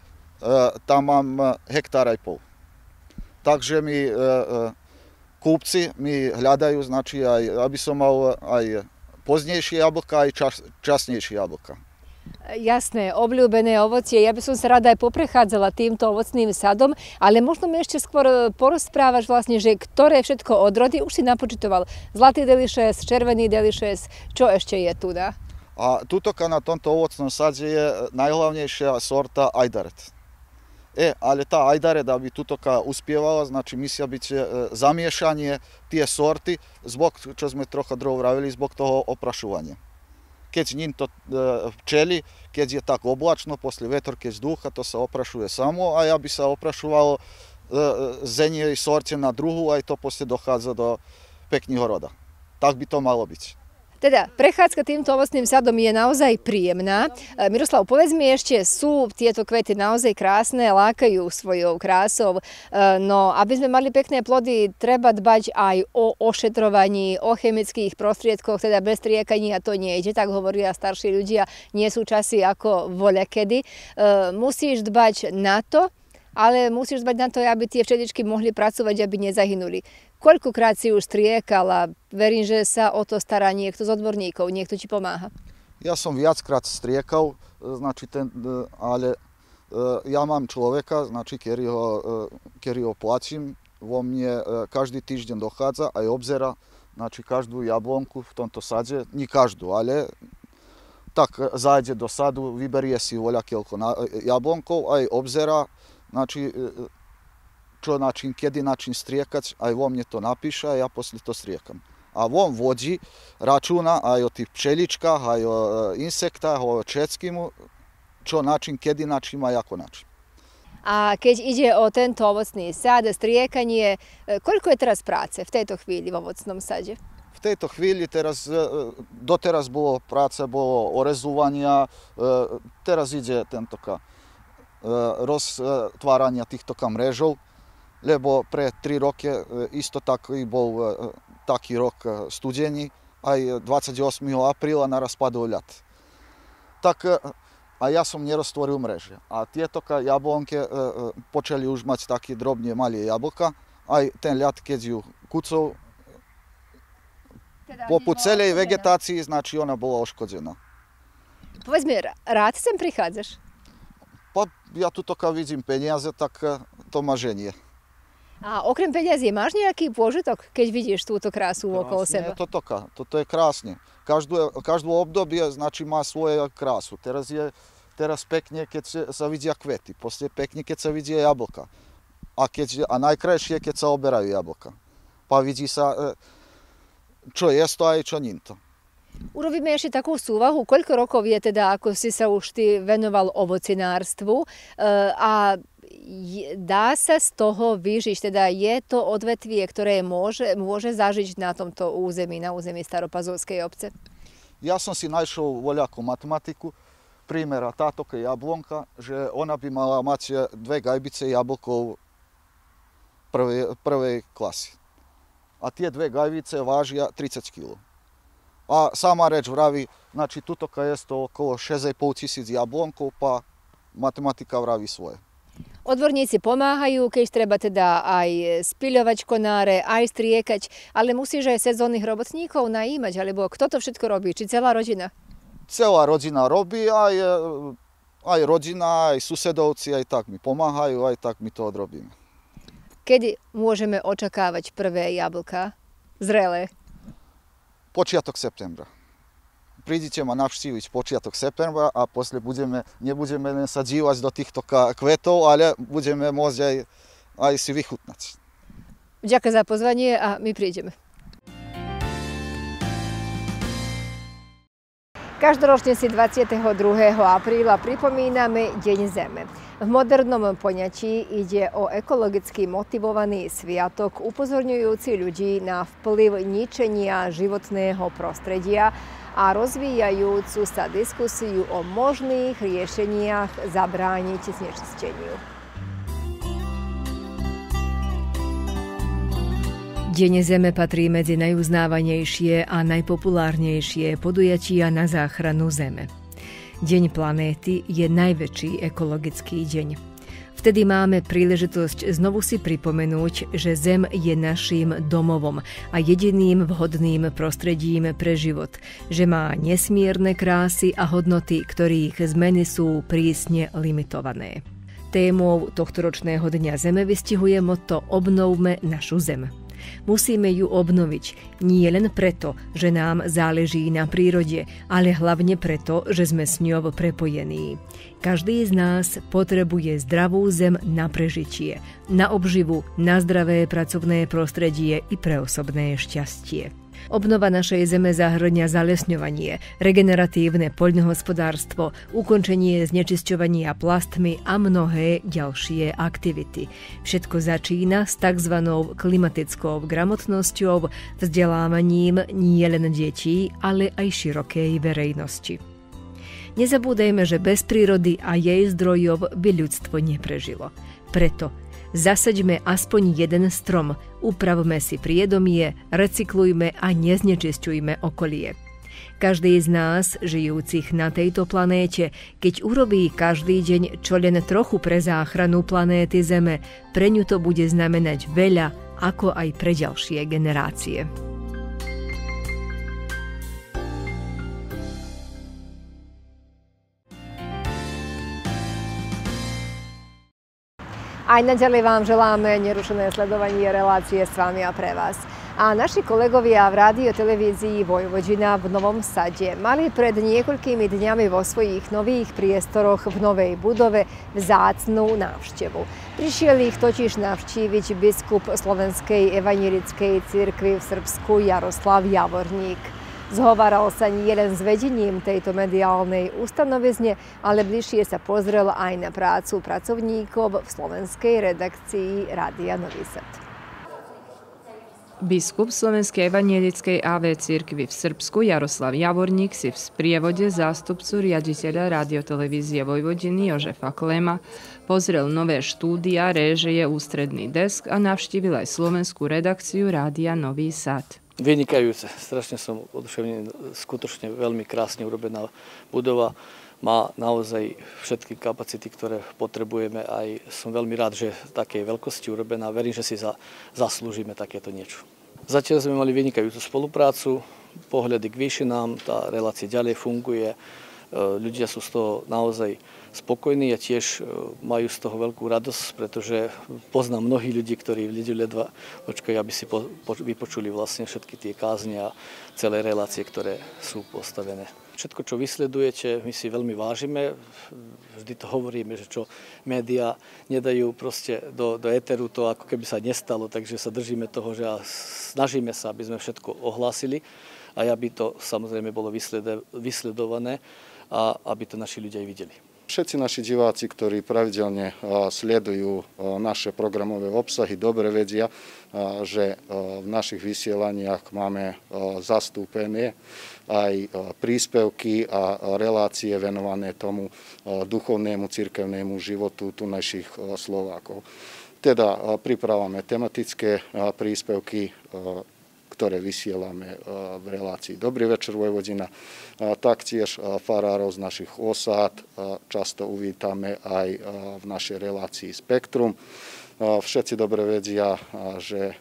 Tam mám hektár i pol. Takže mi kúpci mi hľadajú, znači aj, aby som mal aj poznejšie jablka, aj čas, časnejšie jablka. Jasné, obľúbené ovocie. Ja by som sa rada aj poprechádzala týmto ovocným sadom, ale možno mi ešte skôr porozprávaš vlastne, že ktoré všetko odrody, už si napočítoval. Zlatý delicious, červený delicious, čo ešte je tu? Da? A tutoka na tomto ovocnom sade je najhlavnejšia sorta ajdaret. E, ale tá ajdaret, aby tutoka uspievala, znači musia byť zamiešanie tie sorty, zbog, čo sme trocha druho vravili, zbog toho oprašovania. Keď ním to včeli, keď je tak oblačno, posle vetor keď dúcha, to sa oprašuje samo, a aby sa oprašovalo z jednej sorte na druhú, aj to posle dochádza do pekného roda. Tak by to malo byť. Teda, prechádzka týmto ovocným sadom je naozaj príjemná. Miroslav, povedz mi ešte, sú tieto kvety naozaj krásne, lákajú svojou krásou, no aby sme mali pekné plody, treba dbať aj o ošetrovaní, o chemických prostriedkoch, teda bez striekania to nejde, tak hovoria starší ľudia, nie sú časy ako voľakedy. Musíš dbať na to, ale musíš dbať na to, aby tie včeličky mohli pracovať, aby nezahynuli. Koľkokrát si už striekal a verím, že sa o to stará niekto z odborníkov, niekto ti pomáha. Ja som viackrát striekal, znači ten, ale ja mám človeka, znači ktorý ho, ktorý ho platím, vo mne každý týždeň dochádza aj obzera, znači každú jablonku v tomto sade, nie každú, ale tak zájde do sadu, vyberie si voľakielko jablonkov, aj obzera, znači čo način, kedy način striekať, aj vo mne to napíše a ja posle to striekam. A on vodí, računa aj o tých pčeličkách, aj o insektách, o všetkému, čo način, kedy način a ako način. A keď ide o tento ovocný sad, striekanie, koľko je teraz práce v tejto chvíli v ovocnom sade? V tejto chvíli teraz, doteraz bolo práce, bolo orezovania, teraz ide tentoka roztvárania týchto mrežov, lebo pre tri roky isto taký bol taký rok studený, aj dvadsiateho ôsmeho apríla naraz padol ľad. Tak a ja som neroztvoril mreže. A tieto jablonky počali už mať také drobne malé jablka, aj ten ľad, keď ju kucol, teda po celej vegetácii, znači ona bola oškodená. Povedz mi, rád sem prichádzaš? Pa ja tu toka vidím peniaze, tak to ma ženie. A okrem peniazí máš nejaký pôžitok, keď vidíš túto krásu krásne, okolo seba? To toka, toto je krásne. Každú, každú obdobie znači má svoju krásu. Teraz je teraz pekne, keď sa vidia kvety, posle pekne, keď sa vidia jablka. A, keď, a najkrajšie, keď sa oberajú jablka. Pa vidí sa, čo je to aj čo nie to. Urobíme ešte takú súvahu, koľko rokov je teda, ako si sa už ty venoval ovocinárstvu a dá sa z toho vyžiť, teda je to odvetvie, ktoré môže, môže zažiť na tomto území, na území Staropazovskej obce? Ja som si našiel voľakú matematiku, primera táto jablonka, že ona by mala mať dve gajbice jablkov prvej, prvej klasy. A tie dve gajbice vážia tridsať kilogramov. A sama reč vraví, znači tuto je to okolo šesť a pol tisíc jablonkov, pa matematika vraví svoje. Odborníci pomáhajú, keď treba teda aj spiľovať konáre, aj striekať, ale musíš aj sezónnych robotníkov najímať, alebo kto to všetko robí, či celá rodina? Celá rodina robí, aj, aj rodina, aj susedovci, aj tak mi pomáhajú, aj tak my to odrobíme. Kedy môžeme očakávať prvé jablka zrelé? Počiatok septembra. Prídite ma navštíviť počiatok septembra a posle budeme, nebudeme len sa dívať do týchto kvetov, ale budeme môcť aj, aj si vychutnať. Ďakujem za pozvanie a my prídeme. Každoročne si dvadsiateho druhého apríla pripomíname Deň Zeme. V modernom poňatí ide o ekologicky motivovaný sviatok, upozorňujúci ľudí na vplyv ničenia životného prostredia a rozvíjajúcu sa diskusiu o možných riešeniach zabrániť znečisteniu. Deň Zeme patrí medzi najuznávanejšie a najpopulárnejšie podujatia na záchranu Zeme. Deň planéty je najväčší ekologický deň. Vtedy máme príležitosť znovu si pripomenúť, že Zem je naším domovom a jediným vhodným prostredím pre život, že má nesmierne krásy a hodnoty, ktorých zmeny sú prísne limitované. Témou tohtoročného Dňa Zeme vystihuje motto Obnovme našu Zem. Musíme ju obnoviť nie len preto, že nám záleží na prírode, ale hlavne preto, že sme s ňou prepojení. Každý z nás potrebuje zdravú zem na prežitie, na obživu, na zdravé pracovné prostredie i pre osobné šťastie. Obnova našej zeme zahŕňa zalesňovanie, regeneratívne poľnohospodárstvo, ukončenie znečisťovania plastmi a mnohé ďalšie aktivity. Všetko začína s tzv. Klimatickou gramotnosťou, vzdelávaním nielen detí, ale aj širokej verejnosti. Nezabúdajme, že bez prírody a jej zdrojov by ľudstvo neprežilo. Preto zasaďme aspoň jeden strom, upravme si priedomie, recyklujme a neznečisťujme okolie. Každý z nás, žijúcich na tejto planéte, keď urobí každý deň čo len trochu pre záchranu planéty Zeme, pre ňu to bude znamenať veľa, ako aj pre ďalšie generácie. Aj naďalej vám želáme nerušené sledovanie relácie s vami a pre vás. A naši kolegovia v rádiotelevízii Vojvodina v Novom Sade mali pred niekoľkými dňami vo svojich nových priestoroch v novej budove vzácnu návštevu. Prišiel ich totiž navštíviť biskup Slovenskej evanjelickej cirkvi v Srbsku Jaroslav Javorník. Zhovaral sa nielen s vedením tejto mediálnej ustanovizne, ale bližšie sa pozrel aj na prácu pracovníkov v slovenskej redakcii Rádia Nový Sad. Biskup Slovenskej evanjelickej á vé cirkvi v Srbsku Jaroslav Javorník si v sprievode zástupcu riaditeľa radiotelevízie Vojvodiny Jožefa Klema pozrel nové štúdia, réžie, ústredný desk a navštívil aj slovenskú redakciu Rádia Nový Sad. Vynikajúce, strašne som oduševnený, skutočne veľmi krásne urobená budova. Má naozaj všetky kapacity, ktoré potrebujeme. Aj som veľmi rád, že také veľkosti urobená. Verím, že si za, zaslúžime takéto niečo. Zatiaľ sme mali vynikajúcu spoluprácu, pohľady k výšinám, tá relácia ďalej funguje. Ľudia sú z toho naozaj spokojní a tiež majú z toho veľkú radosť, pretože poznám mnohých ľudí, ktorí v nedeľu ledva počkajú, aby si po, po, vypočuli vlastne všetky tie kázne a celé relácie, ktoré sú postavené. Všetko, čo vysledujete, my si veľmi vážime. Vždy to hovoríme, že čo médiá nedajú proste do, do éteru, to ako keby sa nestalo, takže sa držíme toho, že snažíme sa, aby sme všetko ohlásili a aby to samozrejme bolo vysledované a aby to naši ľudia aj videli. Všetci naši diváci, ktorí pravidelne sledujú naše programové obsahy, dobre vedia, že v našich vysielaniach máme zastúpené aj príspevky a relácie venované tomu duchovnému cirkevnému životu tunajších Slovákov. Teda pripravame tematické príspevky, ktoré vysielame v relácii Dobrý večer Vojvodina. Taktiež farárov z našich osád často uvítame aj v našej relácii Spektrum. Všetci dobre vedia, že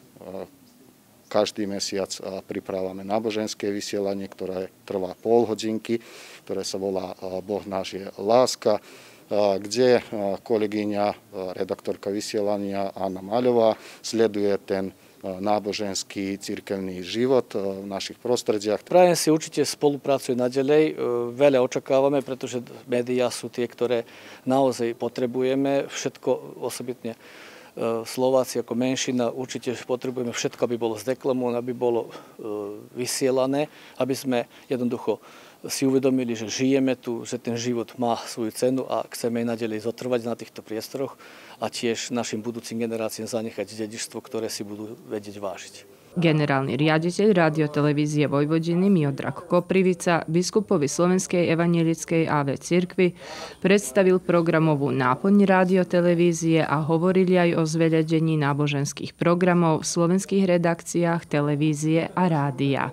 každý mesiac pripravame náboženské vysielanie, ktoré trvá pol hodinky, ktoré sa volá Boh náš je láska, kde kolegyňa, redaktorka vysielania Anna Maľová sleduje ten náboženský cirkevný život v našich prostrediach. Prajem si určite spolupracuje naďalej. Veľa očakávame, pretože médiá sú tie, ktoré naozaj potrebujeme. Všetko osobitne Slováci ako menšina určite potrebujeme všetko, aby bolo zdeklamované, aby bolo vysielané, aby sme jednoducho si uvedomili, že žijeme tu, že ten život má svoju cenu a chceme aj naďalej zotrvať na týchto priestoroch a tiež našim budúcim generáciám zanechať dedičstvo, ktoré si budú vedieť vážiť. Generálny riaditeľ Radiotelevízie Vojvodiny Miodrag Koprivica biskupovi Slovenskej evanjelickej á vé cirkvi predstavil programovú náplň Radiotelevízie a hovorili aj o zveľadení náboženských programov v slovenských redakciách televízie a rádia.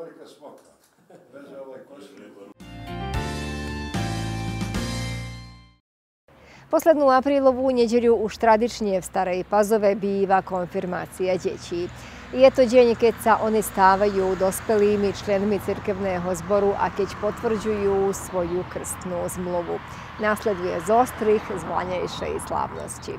Poslednú aprílovú nedeľu už tradične v Starej Pazove býva konfirmácia detí. Je to deň, keď sa oni stávajú dospelými členmi cirkevného zboru a keď potvrdzujú svoju krstnú zmluvu. Následuje zostrih z voľnejšej slávnosti.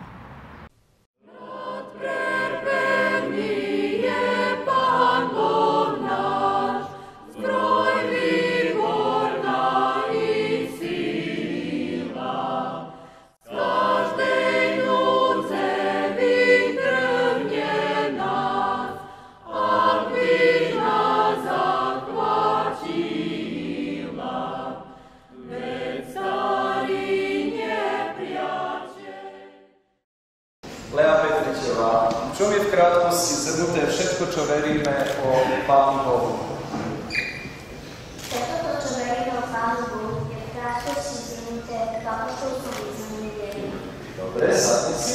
V čom je v krátkosti zhrnuté všetko, čo veríme o Pánu Bohu? Všetko, čo veríme o Pánu Bohu, je v krátkosti zhrnuté v apoštolskom vyznaní viery. Dobre, sadni si.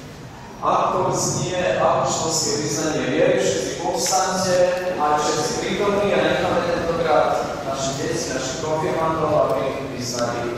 Ako znie apoštolské vyznanie viery, všetci povstaňte a všetci prítomní a necháme tentokrát naši deti, našich konfirmantov, aby vyznali.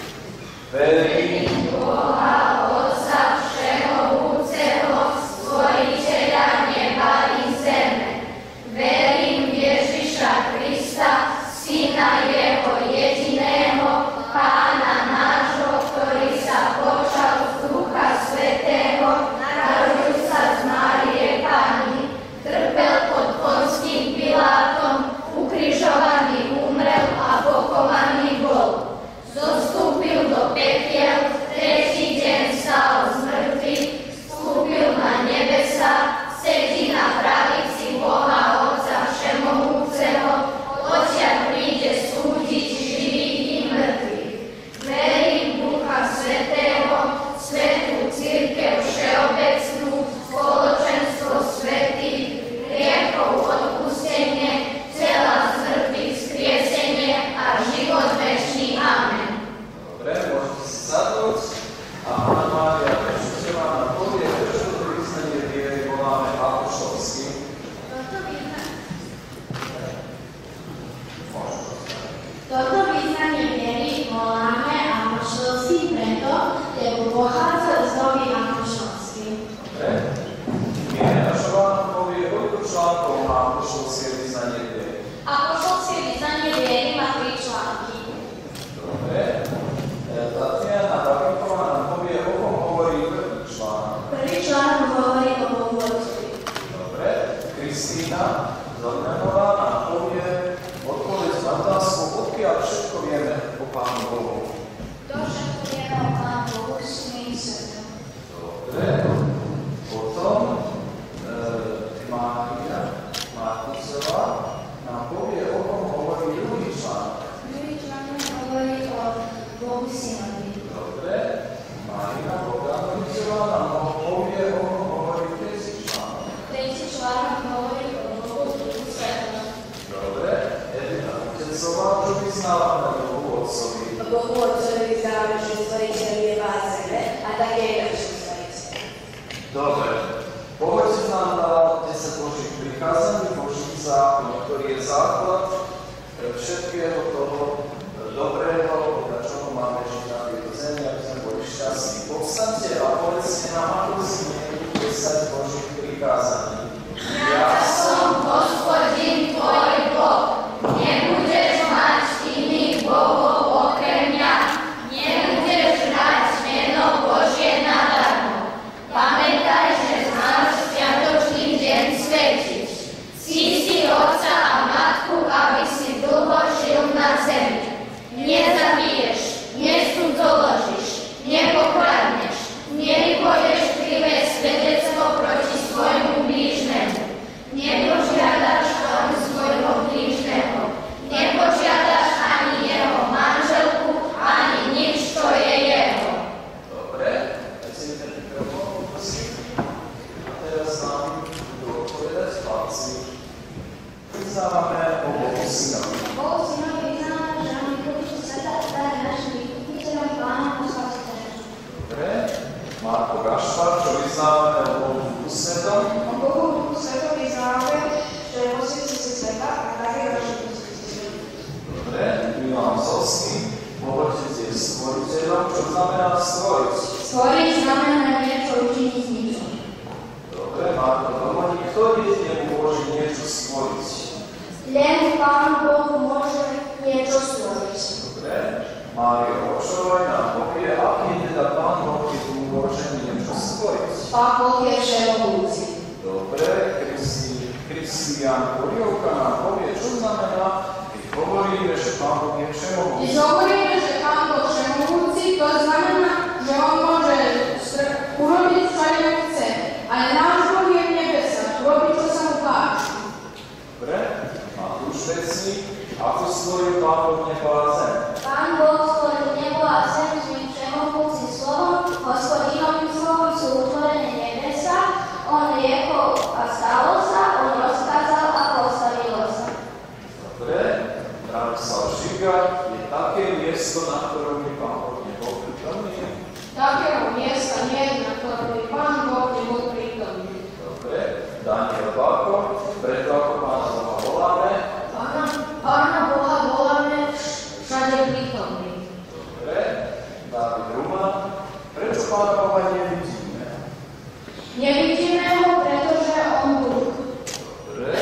Verím Boha, Otca všemohúceho, Stvoriteľa neba i zeme. Verím Ježiša Krista, Syna Jeho jediného, Pána nášho, ktorý sa počal z Ducha Svätého, narodil sa z Márie Panny, trpel pod Ponským Pilátom, ukrižovaný umrel a pochovaný bol. Zostúpil do pekiel, tretí deň stal z mŕtvych, vstúpil na nebesa, sedí na pravici Boha Otca všemohúceho, odtiaľ príde súdiť živých i mŕtvych. Verím Ducha Svätého, svätú cirkev všeobecnú, spoločenstvo svätých, hriechov odpustenie, tela z mŕtvych vzkriesenie a život večný. Amen. Dobre, môžete si sadnúť a Panna Mária Prečuteľa nám povie, prečo to vyznanie viery voláme apoštolským. Toto vyznanie viery voláme apoštolským preto, lebo pochádza z doby apoštolským. Dobre. Miene Našová nám povie, koľko článkov má apoštolské vyznanie viery. Apoštolské vyznanie viery má tri články. Dobre. vyznávame Bohu Otcovi. Bohu Otcovi vyznávame, že Stvoriteľ je vás zeme a také je naše Stvoriteľ. Dobre. Poďte nám na desať Božích prikázaní, Boží zákon, ktorý je základ všetkého toho dobrého, podľa čoho máme žiť na tejto zemi, aby sme boli šťastní. Povstaňte a povedzte nám, ako znie desať Božích prikázaní. Ja som Hospodin tvoj Boh. Nebudeš mať iných bohov okrem mňa. Nebudeš brať meno Božie nadarmo. Pamätaj, že máš sviatočný deň svetiť. Cíti otca a matku, aby si dlho žil na zemi. Nezabiješ, nesudzoložíš, nepokradneš, nevypovieš krivé svedectvo proti svojmu blížnemu. Nepožiadaš ani svojho blížneho. Nepožiadaš ani jeho manželku, ani nič, čo je jeho. Dobre, tak si mi ten mikrofón poprosím. A teraz nám budú odpovedať chlapci. Vyznávame o Bohu Synovi. Bohu Synovi vyznávame, že nám vykúpiť sveta a stať našim vykúpiteľom Pánom a Spasiteľom. Dobre, Marko Gašpar, čo vyznávame o Bohu Duchu Svetom. O Bohu Duchu Svetom vyznávame, že je posvetujúci sveta a také je naše posvetujúci. Dobre, Milan Zosky, Otec je stvoriteľom, čo znamená stvoriť. Stvoriť znamená niečo učiniť s ničom. Dobre, Marko Domoník, ktorý z nebu môže niečo stvoriť? Len Pán Boh môže niečo stvoriť. Dobre, Mária Vočová nám povie, aký teda Pán Boh, keď môže niečo stvoriť. Pán Boh je všemohúci. Dobre, Kristián Kuriovka nám povie, čo znamená, keď hovoríme, že Pán Boh je všemohúci. Keď hovoríme, že Pán Boh všemohúci, to znamená, že On môže urobiť, čo len chce. Ale náš Boh je v nebesách, robí, čo sa mu páči. Dobre, Matúš Vecník, ako stvoril Pán Boh nebo a zem? Pán Boh stvoril nebo a zem svojím všemohúcim slovom, Hospodinovým slovom sú utvorené nebesá, On riekol a stalo sa, On rozkázal a postavilo sa. Dobre, Branislav Žiga, je také miesto, na ktorom by Pán Boh nebol prítomný? Takého miesta nie je, na ktorom by Pán Boh nebol prítomný. Dobre, Daniel Báko, preto ako Pána Boha voláme? Pána, Pána Boha voláme všade prítomný. Dobre, Dávid Ruman, prečo Pána Boha nevidíme? Nevidíme ho, pretože on Boh. Dobre,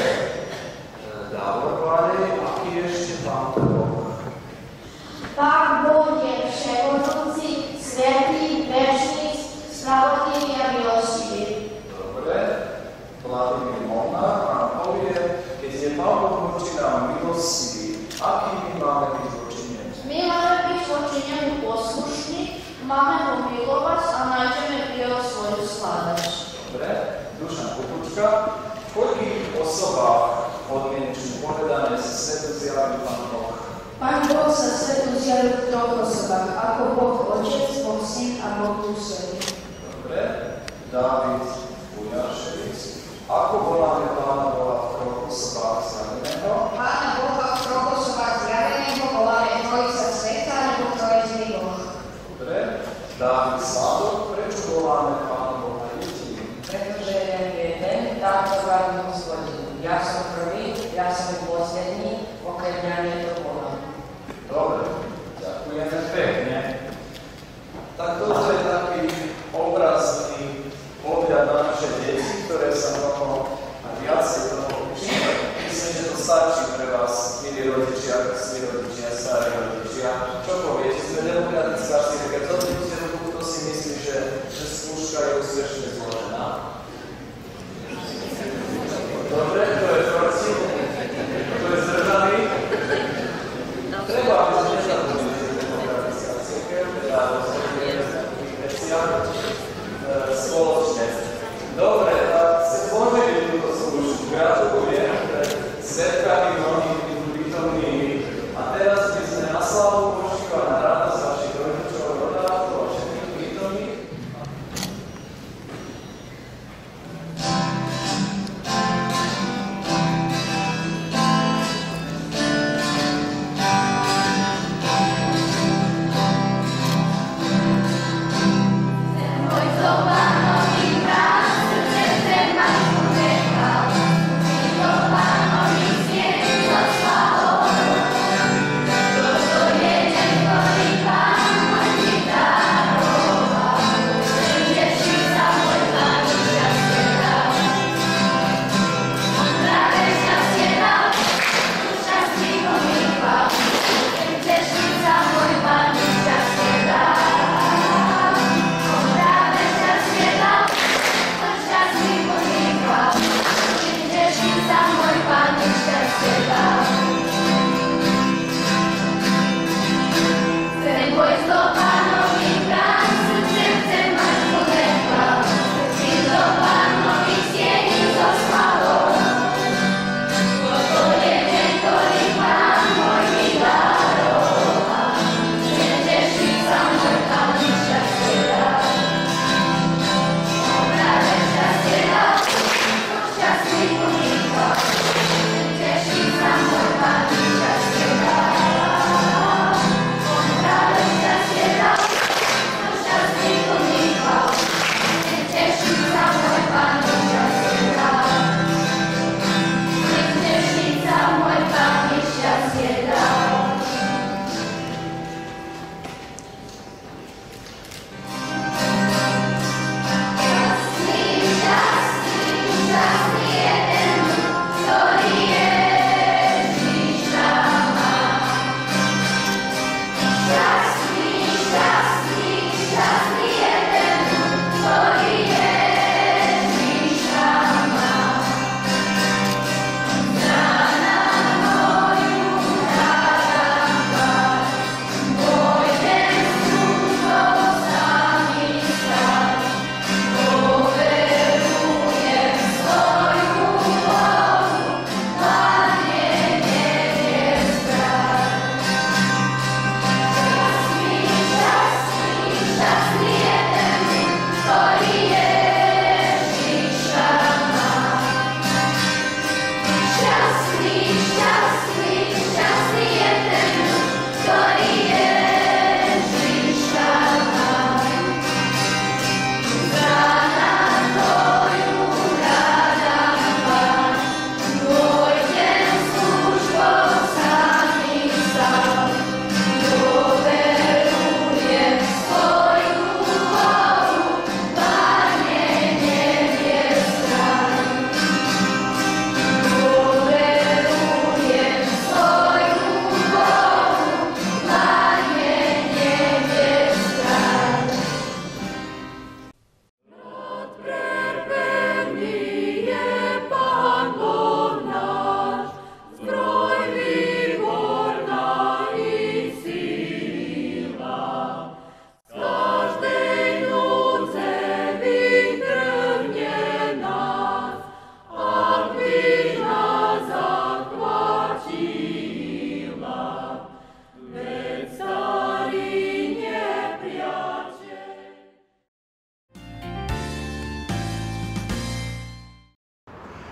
Dávor Vladej, aký je ešte Pán Boh? Pán Boh je všemohúci, svätý, večný, spravodlivý a milostivý. Dobre, Vladimír Molnár nám povie, keď je Pán Boh voči nám milostivý, aký my máme byť voči nemu? My máme byť voči nemu poslušní, máme ho milovať a nájdeme v jeho svoju slávosť. Dobre, Dušan Kukučka, v koľkých osobách podmienečne povedané sa svetu zjaví Pán Boh? Pán Boh sa svetu zjavil v troch osobách, ako Boh Otec, Boh Syn a Boh Duch Svätý. Dobre, Dávid Bujaševic, ako voláme Pána Boha v troch osobách zjaveného? Pána Boha v troch osobách zjaveného voláme Trojica Sveta alebo Trojitý Boh. Dobre, Dávid Sladok, prečo voláme Pána Boha jediným? Pretože je ten, táto vám Hospodin. Ja som prvý, ja som posledný, okrem mňa nie to volám. Dobre, ďakujeme pekne. Tak toto je taký obrazný pohľad na naše deti, ktoré sa možno viacej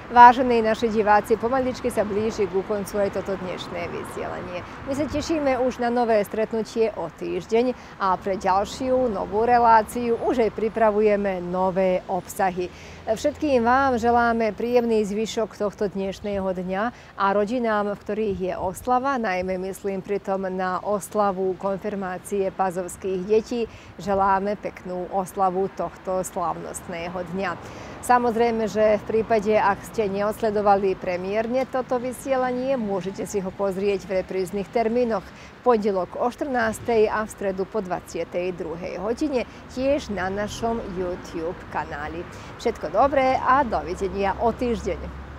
Vážení naši diváci, pomaličky sa blíži ku koncu aj toto dnešné vysielanie. My sa tešíme už na nové stretnutie o týždeň a pre ďalšiu novú reláciu už aj pripravujeme nové obsahy. Všetkým vám želáme príjemný zvyšok tohto dnešného dňa a rodinám, v ktorých je oslava, najmä myslím pritom na oslavu konfirmácie pazovských detí, želáme peknú oslavu tohto slávnostného dňa. Samozrejme, že v prípade, ak ste neodsledovali premiérne toto vysielanie, môžete si ho pozrieť v repríznych termínoch v pondelok o štrnástej a v stredu po dvadsiatej druhej hodine, tiež na našom YouTube kanáli. Všetko dobré a dovidenia o týždeň.